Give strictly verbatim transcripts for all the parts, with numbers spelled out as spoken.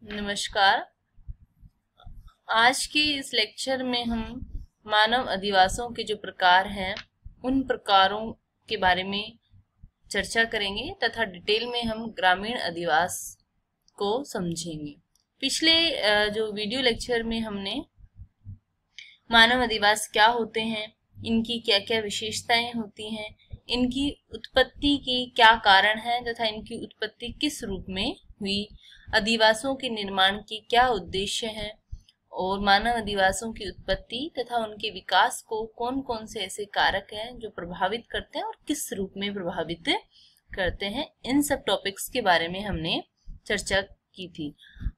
नमस्कार। आज के इस लेक्चर में हम मानव अधिवासों के जो प्रकार हैं उन प्रकारों के बारे में चर्चा करेंगे तथा डिटेल में हम ग्रामीण अधिवास को समझेंगे। पिछले जो वीडियो लेक्चर में हमने मानव अधिवास क्या होते हैं, इनकी क्या क्या विशेषताएं होती हैं, इनकी उत्पत्ति के क्या कारण हैं तथा इनकी उत्पत्ति किस रूप में हुई, अधिवासों के निर्माण के क्या उद्देश्य हैं और मानव अधिवासों की उत्पत्ति तथा उनके विकास को कौन कौन से ऐसे कारक हैं जो प्रभावित करते हैं और किस रूप में प्रभावित करते हैं, इन सब टॉपिक्स के बारे में हमने चर्चा की थी।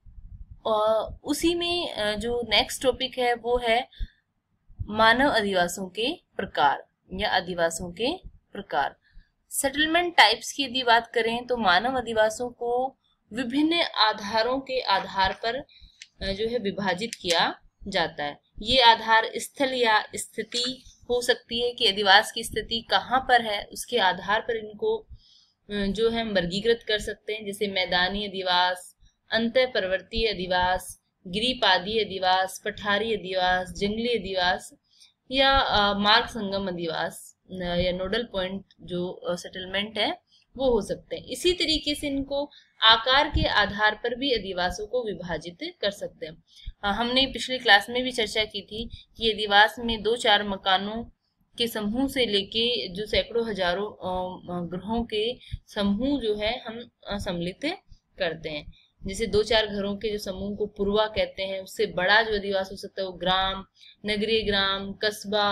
और उसी में जो नेक्स्ट टॉपिक है वो है मानव अधिवासों के प्रकार या अधिवासों के प्रकार। सेटलमेंट टाइप्स की यदि बात करें तो मानव अधिवासों को विभिन्न आधारों के आधार पर जो है विभाजित किया जाता है। ये आधार स्थल या स्थिति हो सकती है कि अधिवास की स्थिति कहाँ पर है, उसके आधार पर इनको जो है हम वर्गीकृत कर सकते हैं, जैसे मैदानी अधिवास, अंतः पर्वतीय अधिवास, गिरिपादी अधिवास, पठारी अधिवास, जंगली अधिवास या मार्ग संगम अधिवास या नोडल पॉइंट जो सेटलमेंट है वो हो सकते हैं। इसी तरीके से इनको आकार के आधार पर भी अधिवासों को विभाजित कर सकते हैं। हमने पिछली क्लास में भी चर्चा की थी कि अधिवास में दो चार मकानों के समूह से लेके जो सैकड़ों हजारों ग्रहों के समूह जो है हम सम्मिलित करते हैं। जैसे दो चार घरों के जो समूह को पूर्वा कहते हैं, उससे बड़ा जो अधिवास हो सकता है वो ग्राम, नगरीय ग्राम, कस्बा,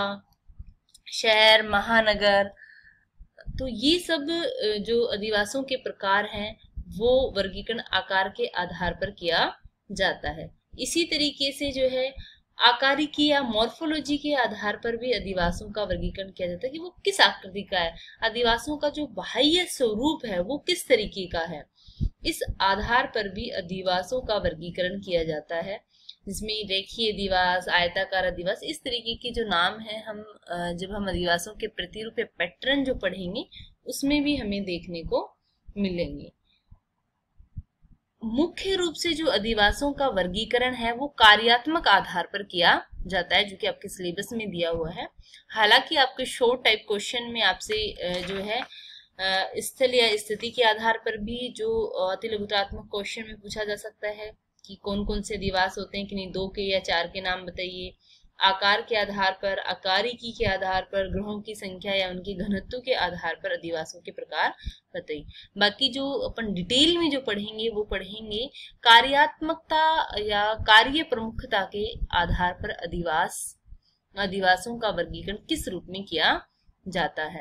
शहर, महानगर। तो ये सब जो अधिवासों के प्रकार हैं वो वर्गीकरण आकार के आधार पर किया जाता है। इसी तरीके से जो है आकारिकी या मॉर्फोलॉजी के आधार पर भी अधिवासों का वर्गीकरण किया जाता है कि वो किस आकृति का है, अधिवासों का जो बाह्य स्वरूप है वो किस तरीके का है। इस आधार पर भी अधिवासों का वर्गीकरण किया जाता है, जिसमें रेखीय अधिवास, आयताकार अधिवास, इस तरीके के जो नाम है हम जब हम अधिवासों के प्रतिरूप या पैटर्न जो पढ़ेंगे उसमें भी हमें देखने को मिलेंगे। मुख्य रूप से जो अधिवासों का वर्गीकरण है वो कार्यात्मक आधार पर किया जाता है, जो कि आपके सिलेबस में दिया हुआ है। हालांकि आपके शॉर्ट टाइप क्वेश्चन में आपसे जो है स्थल या स्थिति के आधार पर भी जो अति लघुतात्मक क्वेश्चन में पूछा जा सकता है कि कौन कौन से अधिवास होते हैं कि नहीं, दो के या चार के नाम बताइए। आकार के आधार पर, आकारिकी के आधार पर, ग्रहों की संख्या या उनके घनत्व के आधार पर अधिवासों के प्रकार बताइए। बाकी जो अपन डिटेल में जो पढ़ेंगे वो पढ़ेंगे कार्यात्मकता या कार्य प्रमुखता के आधार पर अधिवास अधिवासों का वर्गीकरण किस रूप में किया जाता है।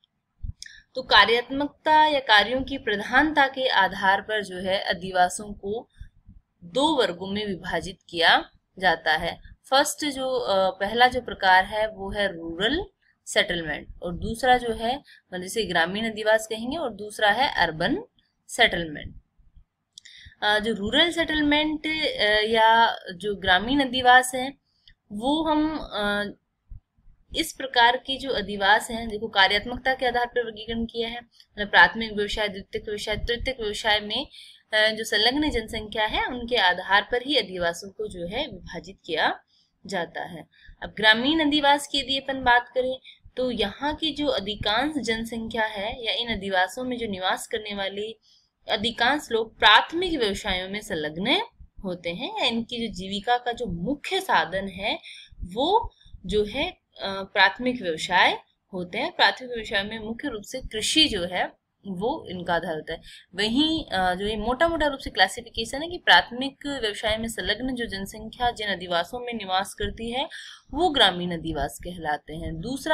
तो कार्यात्मकता या कार्यों की प्रधानता के आधार पर जो है अधिवासों को दो वर्गों में विभाजित किया जाता है। फर्स्ट जो पहला जो प्रकार है वो है रूरल सेटलमेंट और दूसरा जो है जिसे ग्रामीण अधिवास कहेंगे और दूसरा है अर्बन सेटलमेंट। जो रूरल सेटलमेंट या जो ग्रामीण अधिवास है वो हम इस प्रकार के जो अधिवास हैं, देखो कार्यात्मकता के आधार पर वर्गीकरण किया है, प्राथमिक व्यवसाय, द्वितीयक व्यवसाय, तृतीयक व्यवसाय में जो संलग्न जनसंख्या है उनके आधार पर ही अधिवासों को जो है विभाजित किया जाता है। अब ग्रामीण अधिवास की यदि अपन बात करें तो यहाँ की जो अधिकांश जनसंख्या है या इन अधिवासों में जो निवास करने वाले अधिकांश लोग प्राथमिक व्यवसायों में संलग्न होते हैं या इनकी जो जीविका का जो मुख्य साधन है वो जो है प्राथमिक व्यवसाय होते हैं। प्राथमिक व्यवसाय में मुख्य रूप से कृषि जो है वो इनका आधार होता है। वहीं जो ये मोटा मोटा रूप से क्लासिफिकेशन है कि प्राथमिक व्यवसाय में संलग्न जो जनसंख्या जिन अधिवासों में निवास करती है वो ग्रामीण अधिवास कहलाते हैं। दूसरा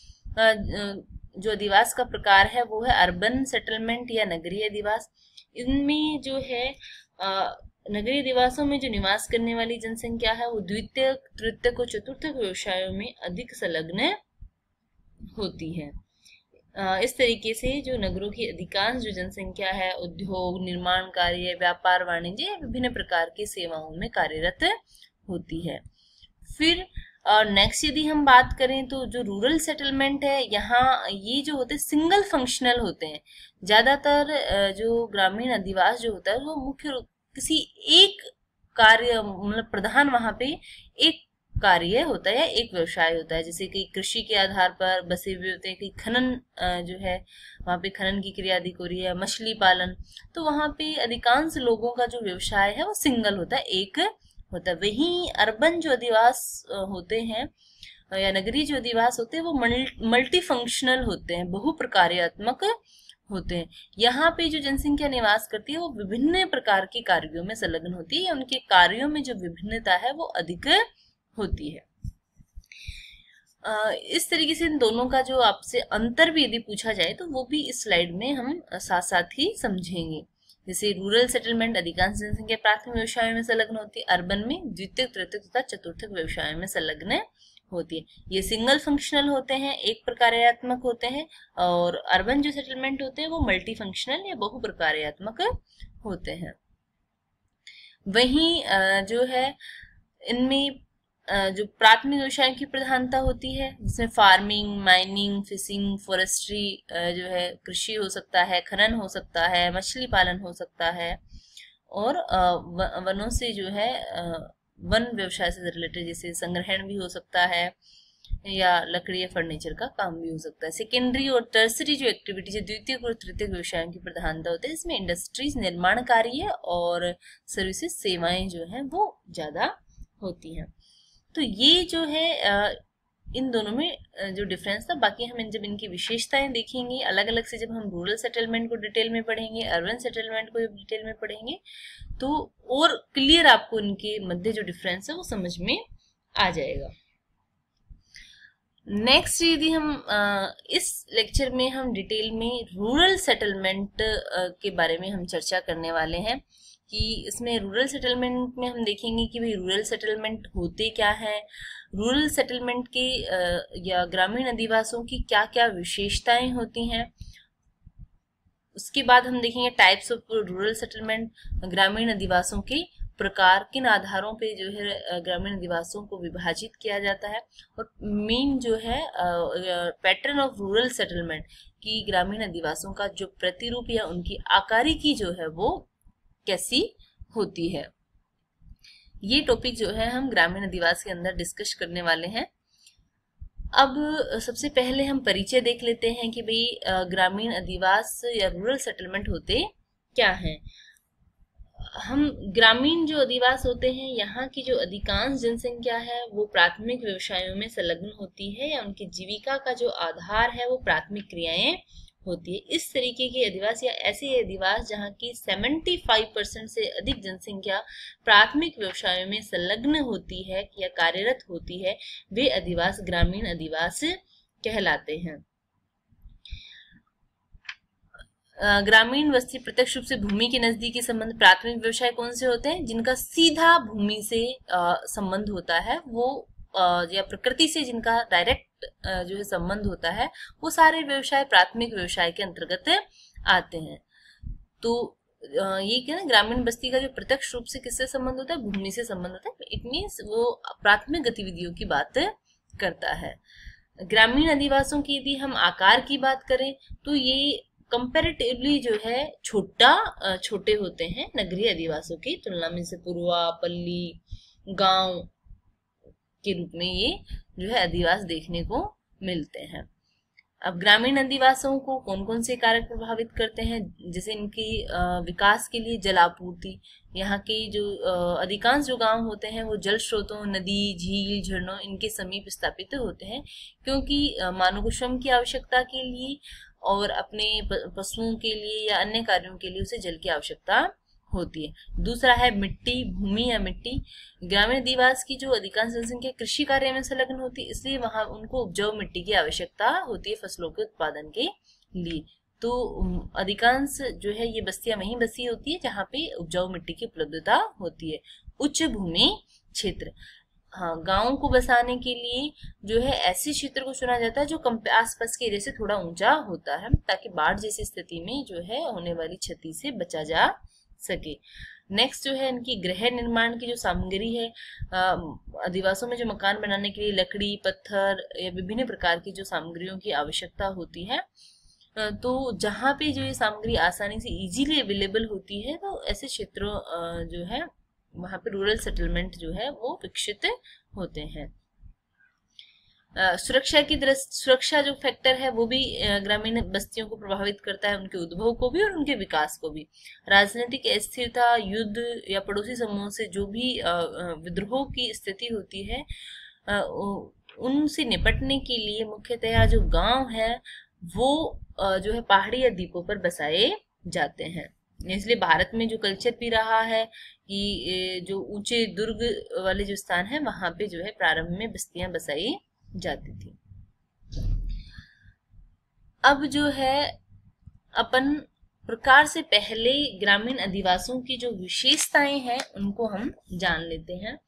जो अधिवास का प्रकार है वो है अर्बन सेटलमेंट या नगरीय अधिवास। इनमें जो है नगरीय अधिवासों में जो निवास करने वाली जनसंख्या है वो द्वितीयक, तृतीयक और चतुर्थक व्यवसायों में अधिक संलग्न होती है। इस तरीके से जो नगरों की अधिकांश जो जनसंख्या है उद्योग, निर्माण कार्य, व्यापार, वाणिज्य, विभिन्न प्रकार की सेवाओं में कार्यरत होती है। फिर नेक्स्ट यदि हम बात करें तो जो रूरल सेटलमेंट है यहाँ ये जो होते हैं सिंगल फंक्शनल होते हैं। ज्यादातर जो ग्रामीण अधिवास जो होता है वो मुख्य रूप किसी एक कार्य मतलब प्रधान वहां पे एक कार्य होता है या एक व्यवसाय होता है, जैसे कि कृषि के आधार पर बसे हुए होते हैं, कि खनन जो है वहां पे खनन की क्रिया अधिक हो रही है, मछली पालन, तो वहां पे अधिकांश लोगों का जो व्यवसाय है वो सिंगल होता है, एक होता है। वहीं अर्बन जो अधिवास होते हैं या नगरीय जो अधिवास होते हैं वो मल्टी फंक्शनल होते हैं, बहुप्रकार्यात्मक होते हैं। यहाँ पे जो जनसंख्या निवास करती है वो विभिन्न प्रकार के कार्यों में संलग्न होती है, उनके कार्यों में जो विभिन्नता है वो अधिक होती है। इस तरीके से इन दोनों का जो आपसे अंतर भी यदि पूछा जाए तो वो भी इस स्लाइड में हम साथ साथ ही समझेंगे। जैसे रूरल सेटलमेंट अधिकांश जनसंख्या प्राथमिक व्यवसायों में संलग्न होती है, अर्बन में द्वितीय तृतीय तथा चतुर्थक व्यवसायों में संलग्न होती है। ये सिंगल फंक्शनल होते हैं, एक प्रकार्यात्मक होते हैं, और अर्बन जो सेटलमेंट होते हैं वो मल्टी फंक्शनल या बहु प्रकार्यात्मक होते हैं। वहीं जो है इनमें जो प्राथमिक व्यवसाय की प्रधानता होती है, जिसमें फार्मिंग, माइनिंग, फिशिंग, फॉरेस्ट्री जो है, कृषि हो सकता है, खनन हो सकता है, मछली पालन हो सकता है, और वनों से जो है वन व्यवसाय से रिलेटेड जैसे संग्रहण भी हो सकता है, या लकड़ी या फर्नीचर का काम भी हो सकता है। सेकेंडरी और टर्सरी जो एक्टिविटीज है, द्वितीय और तृतीय व्यवसायों की प्रधानता होती है, इसमें इंडस्ट्रीज, निर्माण कार्य और सर्विसेज, सेवाएं जो है वो ज्यादा होती हैं। तो ये जो है इन दोनों में जो डिफरेंस था, बाकी हम जब इनकी विशेषताएं देखेंगे अलग अलग से, जब हम रूरल सेटलमेंट को डिटेल में पढ़ेंगे, अर्बन सेटलमेंट को जब डिटेल में पढ़ेंगे, तो और क्लियर आपको इनके मध्य जो डिफरेंस है वो समझ में आ जाएगा। नेक्स्ट यदि हम इस लेक्चर में हम डिटेल में रूरल सेटलमेंट के बारे में हम चर्चा करने वाले हैं, कि इसमें रूरल सेटलमेंट में हम देखेंगे कि भाई रूरल सेटलमेंट होते क्या है, रूरल सेटलमेंट के या ग्रामीण अधिवासों की क्या क्या विशेषताएं होती हैं। उसके बाद हम देखेंगे टाइप्स ऑफ रूरल सेटलमेंट, ग्रामीण अधिवासों के प्रकार, किन आधारों पे जो है ग्रामीण अधिवासों को विभाजित किया जाता है, और मेन जो है पैटर्न ऑफ रूरल सेटलमेंट की ग्रामीण अधिवासों का जो प्रतिरूप या उनकी आकारिकी जो है वो कैसी होती है। ये टॉपिक जो है हम ग्रामीण अधिवास के अंदर डिस्कस करने वाले हैं। अब सबसे पहले हम परिचय देख लेते हैं कि भाई ग्रामीण अधिवास या रूरल सेटलमेंट होते क्या हैं। हम ग्रामीण जो अधिवास होते हैं, यहाँ की जो अधिकांश जनसंख्या है वो प्राथमिक व्यवसायों में संलग्न होती है, या उनकी जीविका का जो आधार है वो प्राथमिक क्रियाएं होती है। इस तरीके के अधिवास या ऐसे अधिवास जहाँ की पचहत्तर परसेंट से अधिक जनसंख्या प्राथमिक व्यवसायों में संलग्न होती है या कार्यरत होती है, वे अधिवास ग्रामीण अधिवास कहलाते हैं। ग्रामीण बस्ती प्रत्यक्ष रूप से भूमि के नजदीकी संबंध प्राथमिक व्यवसाय कौन से होते हैं? जिनका सीधा भूमि से संबंध होता है, वो या प्रकृति से जिनका डायरेक्ट जो है संबंध होता है, वो सारे व्यवसाय प्राथमिक व्यवसाय के अंतर्गत आते हैं। तो ये क्या ना, ग्रामीण बस्ती का जो प्रत्यक्ष रूप से किससे संबंध होता है? भूमि से संबंध होता है। इट मीन्स वो प्राथमिक गतिविधियों की बात करता है। ग्रामीण अधिवासों की यदि हम आकार की बात करें तो ये कंपैरेटिवली जो है छोटा छोटे होते हैं नगरीय अधिवासों की तुलना में। से पुरवा, पल्ली, गांव के रूप में ये जो है अधिवास देखने को मिलते हैं। अब ग्रामीण अधिवासों को कौन कौन से कारक प्रभावित करते हैं? जैसे इनकी विकास के लिए जलापूर्ति, यहाँ के जो अधिकांश जो गांव होते हैं वो जल स्रोतों, नदी, झील, झरनों इनके समीप स्थापित होते हैं, क्योंकि मानव को श्रम की आवश्यकता के लिए और अपने पशुओं के लिए या अन्य कार्यों के लिए उसे जल की आवश्यकता होती है। दूसरा है मिट्टी, भूमि या मिट्टी। ग्रामीण अधिवास की जो अधिकांश जनसंख्या कृषि कार्य में संलग्न होती है, इसलिए वहां उनको उपजाऊ मिट्टी की आवश्यकता होती है फसलों के उत्पादन के लिए। तो अधिकांश जो है ये बस्तियां वहीं बसी होती है जहाँ पे उपजाऊ मिट्टी की उपलब्धता होती है। उच्च भूमि क्षेत्र, हाँ, गांव को बसाने के लिए जो है ऐसे क्षेत्र को चुना जाता है जो आसपास के एरिया से थोड़ा ऊंचा होता है, ताकि बाढ़ जैसी स्थिति में जो है होने वाली क्षति से बचा जा सके। नेक्स्ट जो है इनकी गृह निर्माण की जो सामग्री है, अधिवासों में जो मकान बनाने के लिए लकड़ी, पत्थर या विभिन्न प्रकार की जो सामग्रियों की आवश्यकता होती है, तो जहाँ पे जो ये सामग्री आसानी से इजीली अवेलेबल होती है, तो ऐसे क्षेत्रों जो है वहाँ पे रूरल सेटलमेंट जो है वो विकसित होते हैं। सुरक्षा की दृष्टि, सुरक्षा जो फैक्टर है वो भी ग्रामीण बस्तियों को प्रभावित करता है, उनके उद्भव को भी और उनके विकास को भी। राजनीतिक अस्थिरता, युद्ध या पड़ोसी समूहों से जो भी विद्रोह की स्थिति होती है, उनसे निपटने के लिए मुख्यतया जो गांव है वो जो है पहाड़ी या द्वीपों पर बसाए जाते हैं। इसलिए भारत में जो कल्चर भी रहा है कि जो ऊंचे दुर्ग वाले जो स्थान है वहां पे जो है प्रारंभ में बस्तियां बसाई जाती थी। अब जो है अपन प्रकार से पहले ग्रामीण अधिवासियों की जो विशेषताएं हैं उनको हम जान लेते हैं।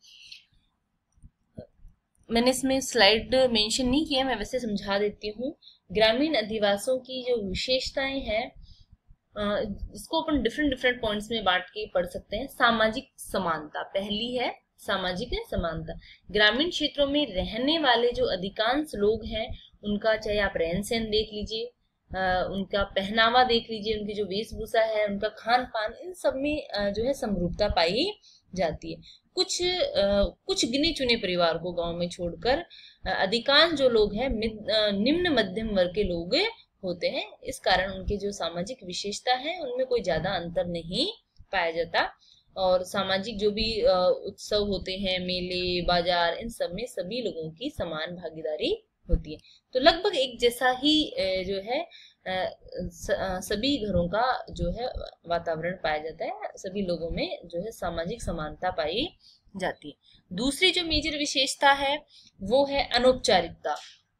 मैंने इसमें स्लाइड मेंशन नहीं किया, मैं वैसे समझा देती हूँ। ग्रामीण अधिवासियों की जो विशेषताएं हैं इसको अपन डिफरेंट डिफरेंट पॉइंट्स में बांट के पढ़ सकते हैं। सामाजिक समानता पहली है, सामाजिक समानता। ग्रामीण क्षेत्रों में रहने वाले जो अधिकांश लोग हैं उनका चाहे आप रहन सहन देख लीजिए, उनका पहनावा देख लीजिए, उनकी जो वेशभूषा है, उनका खान पान, इन सब में जो है समरूपता पाई जाती है। कुछ आ, कुछ गिने चुने परिवार को गांव में छोड़कर अधिकांश जो लोग हैं निम्न मध्यम वर्ग के लोग होते हैं। इस कारण उनके जो सामाजिक विशेषता है उनमें कोई ज्यादा अंतर नहीं पाया जाता। और सामाजिक जो भी उत्सव होते हैं, मेले, बाजार, इन सब में सभी लोगों की समान भागीदारी होती है। तो लगभग एक जैसा ही जो है सभी घरों का जो है वातावरण पाया जाता है, सभी लोगों में जो है सामाजिक समानता पाई जाती है। दूसरी जो मेजर विशेषता है वो है अनौपचारिकता।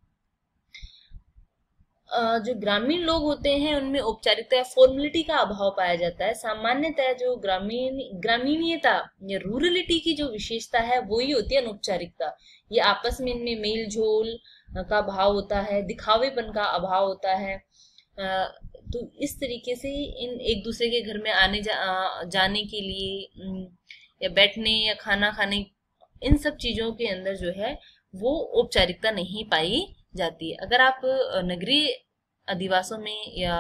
जो ग्रामीण लोग होते हैं उनमें औपचारिकता या फॉर्मेलिटी का अभाव पाया जाता है। सामान्यतः जो ग्रामीण ग्रामीणीयता या रूरलिटी की जो विशेषता है वो ही होती है अनौपचारिकता। ये आपस में इनमें मेल जोल का भाव होता है, दिखावेपन का अभाव होता है। तो इस तरीके से इन एक दूसरे के घर में आने जा, जाने के लिए या बैठने या खाना खाने, इन सब चीजों के अंदर जो है वो औपचारिकता नहीं पाई जाती है। अगर आप नगरीय अधिवासों में या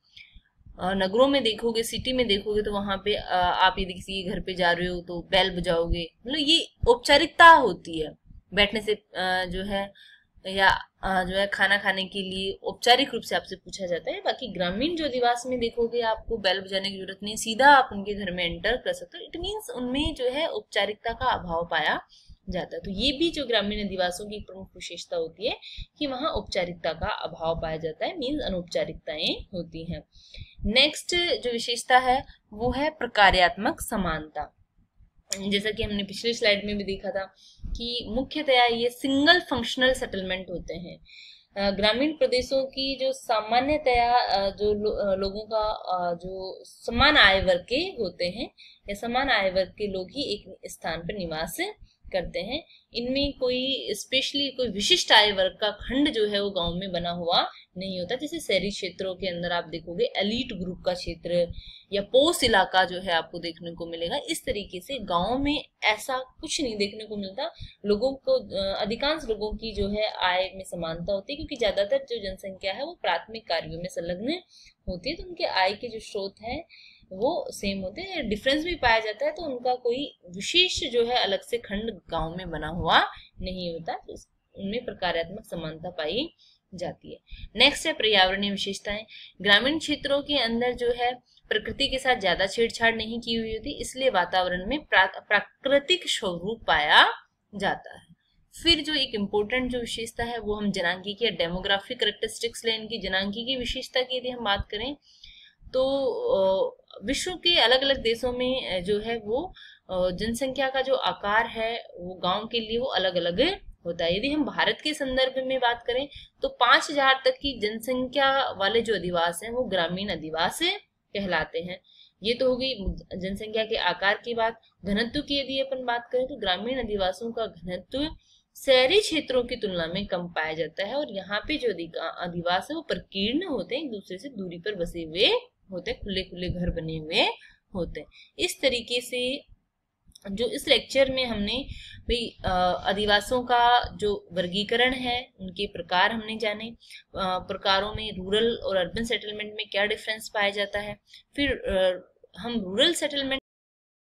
नगरों में देखोगे, सिटी में देखोगे, तो वहां पे आप यदि किसी के घर पे जा रहे हो तो बेल बजाओगे, मतलब ये औपचारिकता होती है। बैठने से जो है या जो है खाना खाने के लिए औपचारिक रूप से आपसे पूछा जाता है। बाकी ग्रामीण जो अधिवास में देखोगे आपको बेल बजाने की जरूरत नहीं, सीधा आप उनके घर में एंटर कर सकते हो। इट मीन्स उनमें जो है औपचारिकता का अभाव पाया जाता है। तो ये भी जो ग्रामीण अधिवासियों की प्रमुख विशेषता होती है कि वहां औपचारिकता का अभाव पाया जाता है, मीन्स अनौपचारिकताएं होती हैं। नेक्स्ट जो विशेषता है वो है प्रकार्यात्मक समानता। जैसा कि हमने पिछले स्लाइड में भी देखा था कि मुख्यतया ये सिंगल फंक्शनल सेटलमेंट होते हैं। ग्रामीण प्रदेशों की जो सामान्यतया जो लो, लोगों का जो समान आय वर्ग के होते हैं या समान आय वर्ग के लोग ही एक स्थान पर निवास करते हैं। इनमें कोई स्पेशली कोई विशिष्ट आय वर्ग का खंड जो है वो गांव में बना हुआ नहीं होता। जैसे शहरी क्षेत्रों के अंदर आप देखोगे एलीट ग्रुप का क्षेत्र या पोस्ट इलाका जो है आपको देखने को मिलेगा। इस तरीके से गांव में ऐसा कुछ नहीं देखने को मिलता। लोगों को, अधिकांश लोगों की जो है आय में समानता होती है, क्योंकि ज्यादातर जो जनसंख्या है वो प्राथमिक कार्यों में संलग्न होती है, तो उनके आय के जो स्रोत हैं वो सेम होते हैं। डिफरेंस भी पाया जाता है, तो उनका कोई विशेष जो है अलग से खंड गांव में बना हुआ नहीं होता, तो उनमें प्रकार्यात्मक समानता पाई जाती है। नेक्स्ट है पर्यावरणीय विशेषताएं। ग्रामीण क्षेत्रों के अंदर जो है प्रकृति के साथ ज्यादा छेड़छाड़ नहीं की हुई होती, इसलिए वातावरण में प्राकृतिक स्वरूप पाया जाता है। फिर जो एक इम्पोर्टेंट जो विशेषता है वो हम जनांगीकी या डेमोग्राफिक कैरेक्टरिस्टिक्स ले। इनकी जनांगीकी विशेषता की यदि हम बात करें तो विश्व के अलग अलग देशों में जो है वो जनसंख्या का जो आकार है वो गांव के लिए वो अलग अलग होता है। यदि हम भारत के संदर्भ में बात करें तो पांच हजार तक की जनसंख्या वाले जो अधिवास हैं वो ग्रामीण अधिवास कहलाते हैं। ये तो हो गई जनसंख्या के आकार की बात। घनत्व की यदि अपन बात करें तो ग्रामीण अधिवासियों का घनत्व शहरी क्षेत्रों की तुलना में कम पाया जाता है, और यहाँ पे जो अधिवास है वो प्रकीर्ण होते हैं, एक दूसरे से दूरी पर बसे हुए होते हैं, खुले खुले घर बने हुए होते हैं। इस तरीके से जो इस लेक्चर में हमने भाई आदिवासियों का जो वर्गीकरण है, उनके प्रकार हमने जाने, अ, प्रकारों में रूरल और अर्बन सेटलमेंट में क्या डिफरेंस पाया जाता है। फिर अ, हम रूरल सेटलमेंट